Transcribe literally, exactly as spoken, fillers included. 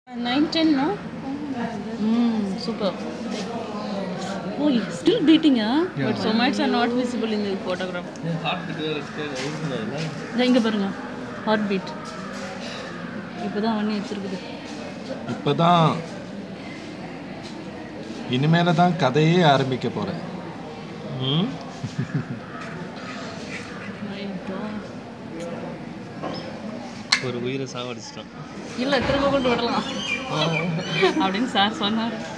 nine ten, no? Mm, super. Oh, it's still beating, huh? Yeah. But somites are not visible in the photograph. Yeah, heartbeat is inga parunga. Heartbeat. இப்பதான் வண்ணி வச்சிருக்குது. இப்பதான் இனிமேல தான் கதையே ஆரம்பிக்க போறேன். ம். ஒரு உயிரை சாவடிச்சிட்டான். இல்ல திரும்ப கொண்டு விடலாம் அப்படின்னு சார் சொன்னார்.